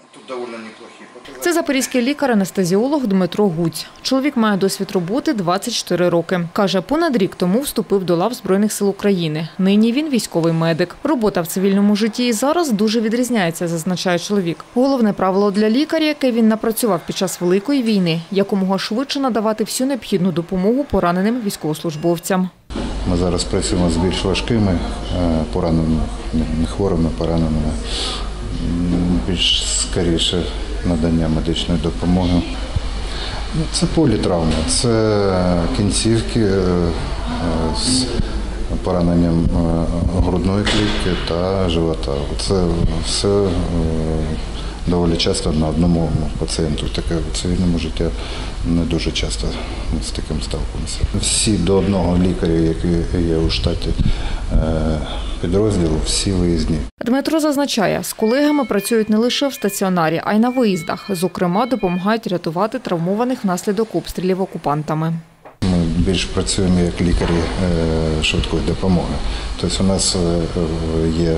Це запорізький лікар-анестезіолог Дмитро Гуць. Чоловік має досвід роботи 24 роки. Каже, понад рік тому вступив до лав Збройних сил України. Нині він військовий медик. Робота в цивільному житті і зараз дуже відрізняється, зазначає чоловік. Головне правило для лікаря, яке він напрацював під час Великої війни – якомога швидше надавати всю необхідну допомогу пораненим військовослужбовцям. Ми зараз працюємо з більш важкими пораненими, не хворими, пораненими, більш скоріше надання медичної допомоги. Це політравми, це кінцівки з пораненням грудної клітки та живота. Це все доволі часто на одному пацієнту. Таке в цивільному житті не дуже часто ми з таким сталкуємося. Всі до одного лікаря, який є у штаті підрозділу, всі виїзні. Дмитро зазначає, з колегами працюють не лише в стаціонарі, а й на виїздах. Зокрема, допомагають рятувати травмованих внаслідок обстрілів окупантами. Ми більш працюємо як лікарі швидкої допомоги. Тобто у нас є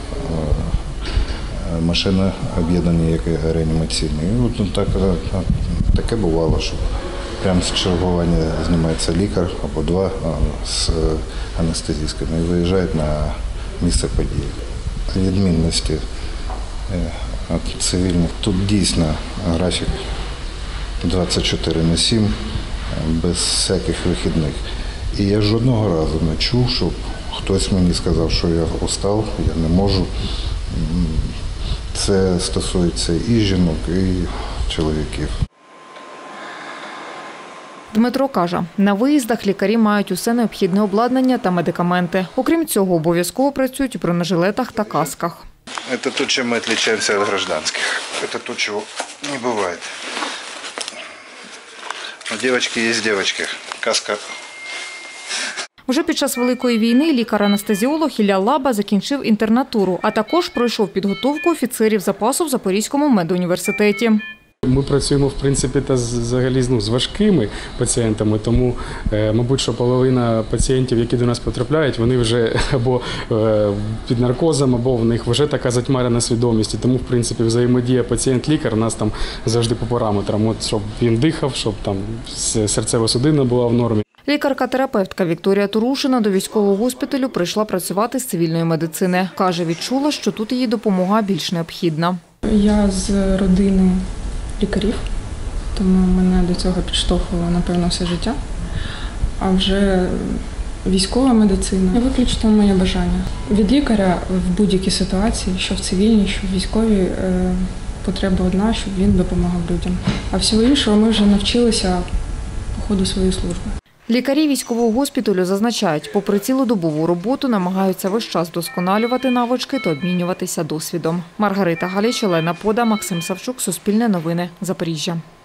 машини об'єднані як реанімаційні. Таке бувало, що прямо з чергування знімається лікар або два з анестезистками і виїжджають на місце події. Відмінності від цивільних. Тут дійсно графік 24/7, без всяких вихідних. І я жодного разу не чув, щоб хтось мені сказав, що я устав, я не можу. Це стосується і жінок, і чоловіків. Дмитро каже, на виїздах лікарі мають усе необхідне обладнання та медикаменти. Окрім цього, обов'язково працюють у бронежилетах та касках. Це те, чим ми відрізняємося від гражданських. Це те, чого не буває. У дівчатки є дівчатки. Каска. Уже під час Великої війни лікар-анестезіолог Ілля Лаба закінчив інтернатуру, а також пройшов підготовку офіцерів запасу в Запорізькому медуніверситеті. Ми працюємо, в принципі, взагалі з важкими пацієнтами, тому, мабуть, що половина пацієнтів, які до нас потрапляють, вони вже або під наркозом, або в них вже така затьмарена свідомість. Тому, в принципі, взаємодія пацієнт-лікар у нас там завжди по параметрам, от, щоб він дихав, щоб там серцево-судинна була в нормі. Лікарка-терапевтка Вікторія Турушина до військового госпіталю прийшла працювати з цивільної медицини. Каже, відчула, що тут її допомога більш необхідна. Я з родини лікарів, тому мене до цього підштовхувало, напевно, все життя. А вже військова медицина – виключно моє бажання. Від лікаря в будь-якій ситуації, що в цивільній, що в військовій, потреба одна, щоб він допомагав людям. А всього іншого ми вже навчилися по ходу своєї служби. Лікарі військового госпіталю зазначають, попри цілодобову роботу намагаються весь час вдосконалювати навички та обмінюватися досвідом. Маргарита Галіч, Олена Пода, Максим Савчук, Суспільне новини, Запоріжжя.